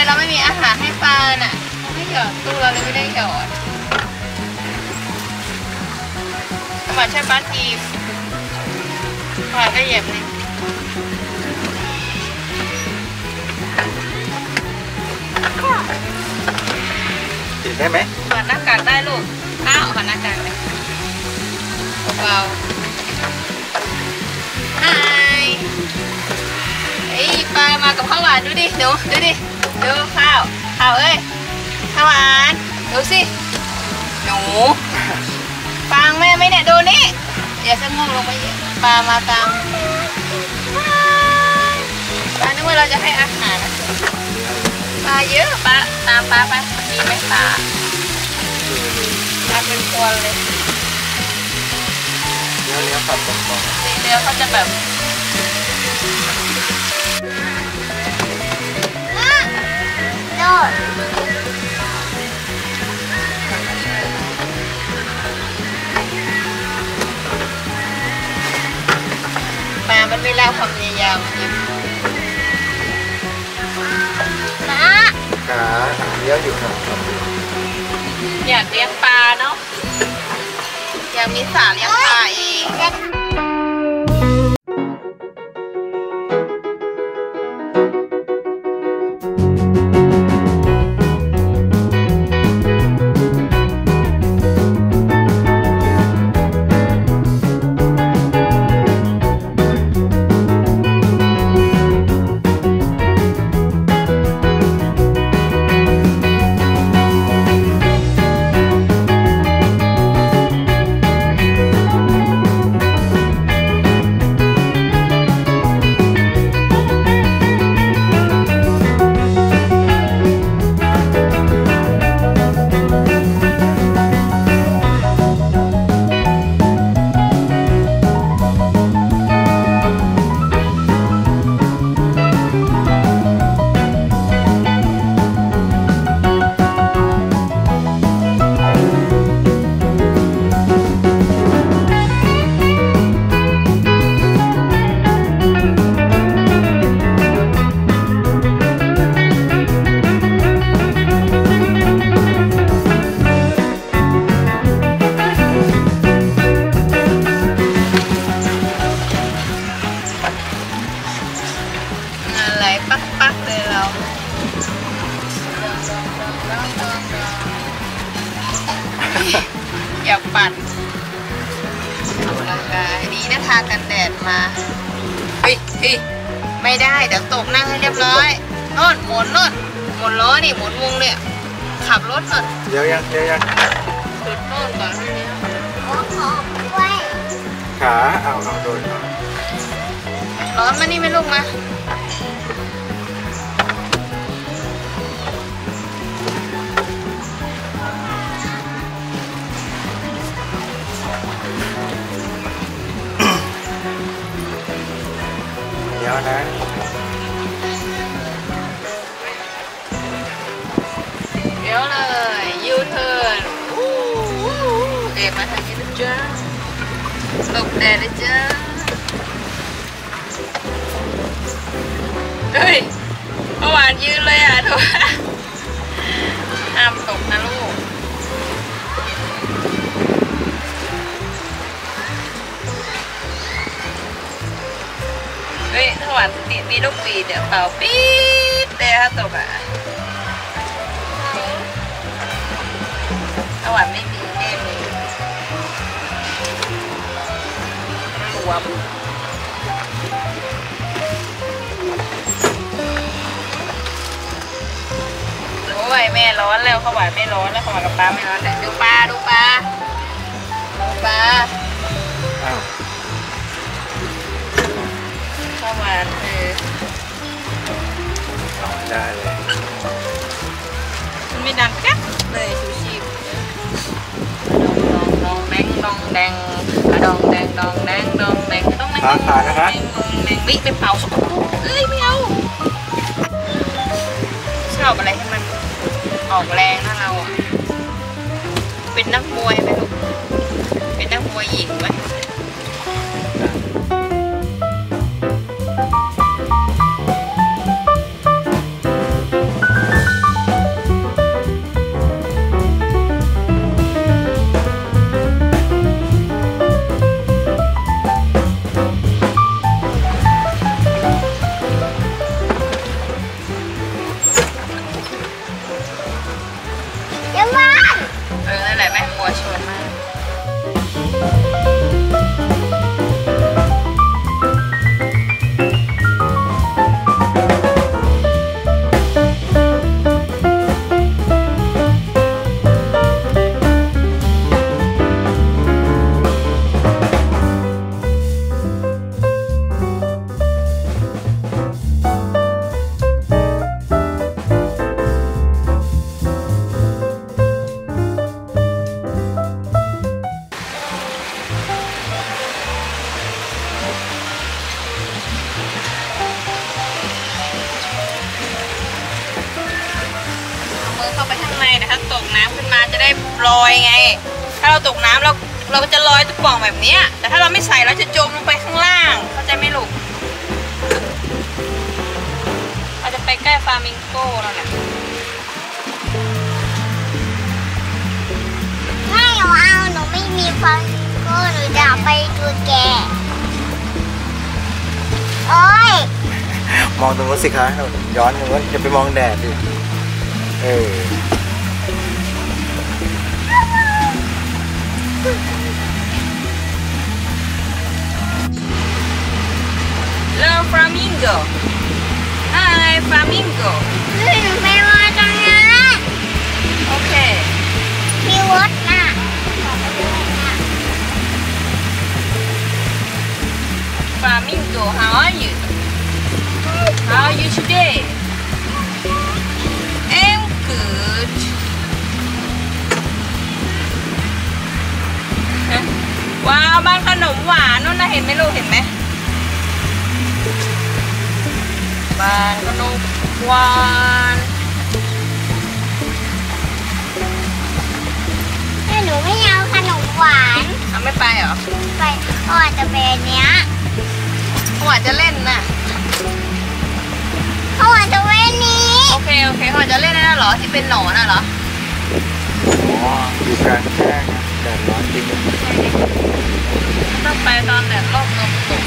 เราไม่มีอาหารให้ปลาน่ะไม่หยอดตู้เราเลยไม่ได้หยอดมาใช้ปลาทีปลาก็เหยียบเลยติดได้ไหมถอดหน้ากากได้ลูกอ้าวถอดหน้ากากเลยเบาๆไฮไอ้ปลามากับข้าวหวานดูดิดูดิดูข้าวเอ้ยข้าวหวานดูสิหนูฟังแม่ไหมเนี่ยดูนี่อย่าสะงงลงไปเยอะปลามาตามปลานึกว่าเราจะให้อาหารนะปลาเยอะปลาตามปลาไปมีไหมปลาเป็นพวนเลยเนื้อผัดกับของเนื้อเขาจะแบบโดดปลามันไม่เล่าความพยายามขาเลี้ยวอยู่ครับอยากเลี้ยงปลาเนาะอยากมีสระเลี้ยงปลาเองปักเลยเราอยากปั่นออกกำลังกายดีนะทากันแดดมาเฮ้ยไม่ได้เดี๋ยวตกนั่งให้เรียบร้อยโน่นหมุนล้อนี่หมุนวงเลยขับรถก่อนเดี๋ยวยังจุดโน่นก่อนขาเอาโดนร้อนมานี่ไม่ลูกมาเดี๋ยวนะเดี๋ยวเลยยูเทิร์นเด็กมาทางนี้นะจ๊ะหลบแดดเลยจ้าเฮ้ยเมื่อวานยืนเลยอ่ะทุกห้ามตกนะลูกเฮ้ยถ้าหวานมีลูกปีเดี๋ยวเป่าปี๊ดแต่ถ้าตกอ่ะถ้าหวานไม่มีเกมนี้รวมโอ้ยแม่ร้อนแล้วข้าวหวานไม่ร้อนแล้วข้าวหวานกับปลาไม่ร้อนแต่ดูปลาข้าวหวานได้เลยมันไม่ดังกั๊กเลยชูชีพดองแดงขานะคะวิไปเป่าสกปรกเอ้ยไม่เอาชอบอะไรให้มันออกแรงนะเราอ่ะเป็นนักมวยไหมลูกเป็นนักมวยหญิงไหมอย่ามานั่นแหละแม่กลัวชนมากเข้าไปข้างในนะคะตกน้ำขึ้นมาจะได้ลอยไงถ้าเราตกน้ำเราก็จะลอยตุ๊กป่องแบบนี้แต่ถ้าเราไม่ใส่เราจะจมลงไปข้างล่างเข้าใจไหมลูกเราจะไปใกล้ฟลามิงโก้แล้วเนี่ยไม่หนูไม่มีฟลามิงโก้หนูจะไปดูแกโอ้ยมองตรงนู้นสิคะย้อนตรงนู้นจะไปมองแดดดิฟลามิงโกฟลามิงโกหนูไปมองตรงนั้นโอเคมีรถน่ะฟลามิงโก how are you today I'm good ว้าวบ้านขนมหวานนู่นนะเห็นไหมลูกเห็นไหมบ้านขนมหวานแต่หนูไม่เอาขนมหวานไม่ไปเหรอไปเขาอาจจะเป็นเนี้ยเขาอาจจะเล่นน่ะเขาอาจจะเล่นนี้โอเคเขาอาจจะเล่นนั่นเหรอที่เป็นหนอนน่ะเหรออยู่กลางแจ้งแดดร้อนจริงต้องไปตอนแดดร่มลมตก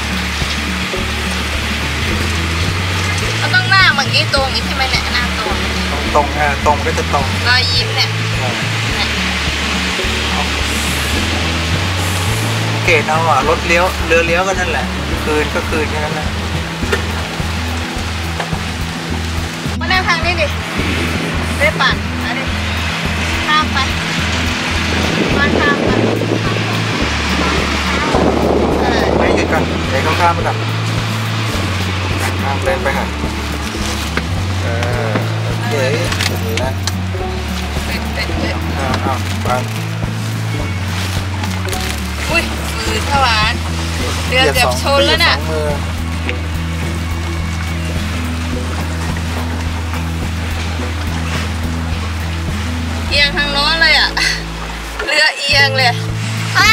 ก็ต้องหน้าเมื่อกี้ตรงนี้ใช่ไหมเนี่ยหน้าตรงตรงก็จะตรงรอยยิ้มเนี่ยเกตเอารถเลี้ยวเรือเลี้ยวก็นั่นแหละคืนก็คืนแค่นั้นแหละมานั่งทางนี้ดิได้ปั่นนะดิข้ามไปมาข้ามไปไม่หยุดก่อนเดี๋ยวเขาข้ามไปก่อนข้ามเล่นไปค่ะโอเคแล้วไปอุ้ยฝืนถวานเรือเกือบชนแล้วน่ะเอียงทางโน้นเลยอ่ะเรือเอียงเลยป้า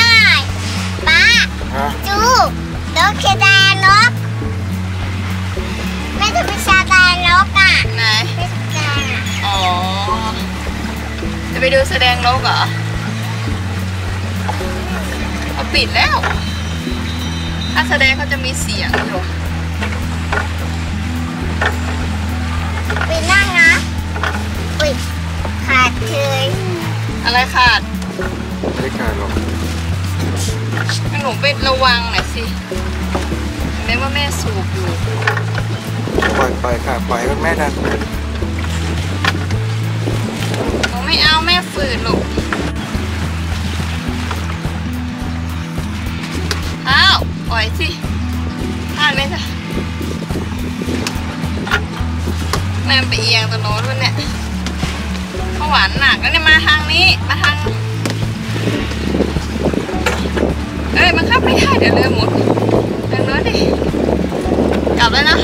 จูนกชาดานกไม่จะเป็นชาดานกอ่ะไหนอ๋อจะไปดูแสดงนกเหรอเขาปิดแล้วถ้าแสดงเขาจะมีเสียงอยู่ไปนั่งนะอุ้ยขาดเลยอะไรขาดไม่ขาดหรอกหนูไประวังหน่อยสิแม่ว่าแม่สูบอยู่ปล่อยค่ะปล่อยให้แม่ดันหนูไม่เอาแม่ฝืนลูกอ้าวปล่อยสิพลาดไหมจ๊ะแม่ไปเอียงตัวโน้นด้วยเนี่ยเขาหวานหนักแล้วเนี่ยมาทางนี้มาทางมันขับไม่ได้เดี๋ยวเรือหมดทางโน้นดิกลับแล้วนะ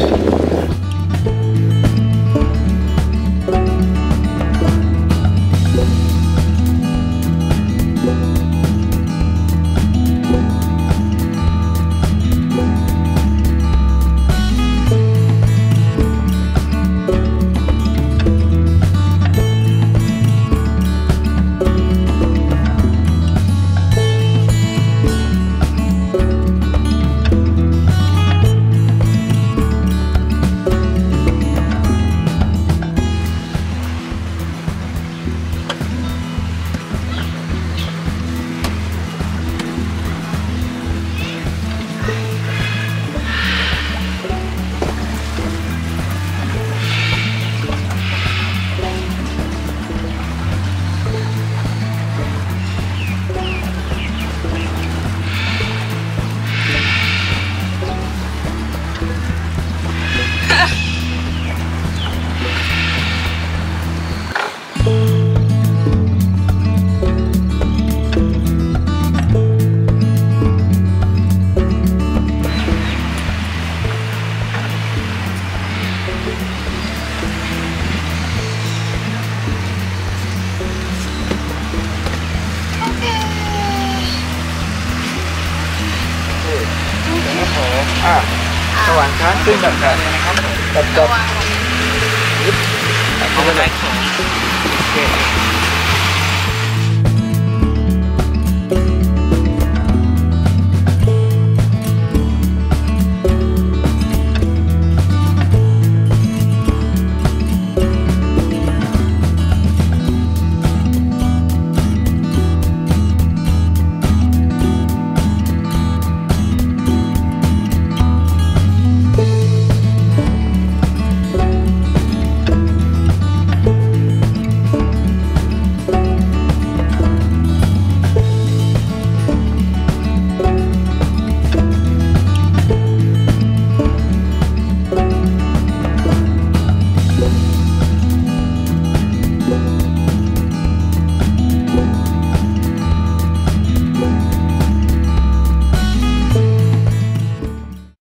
หวานช้าขึ้นแบบจับระวังเอาไปไหนโอเค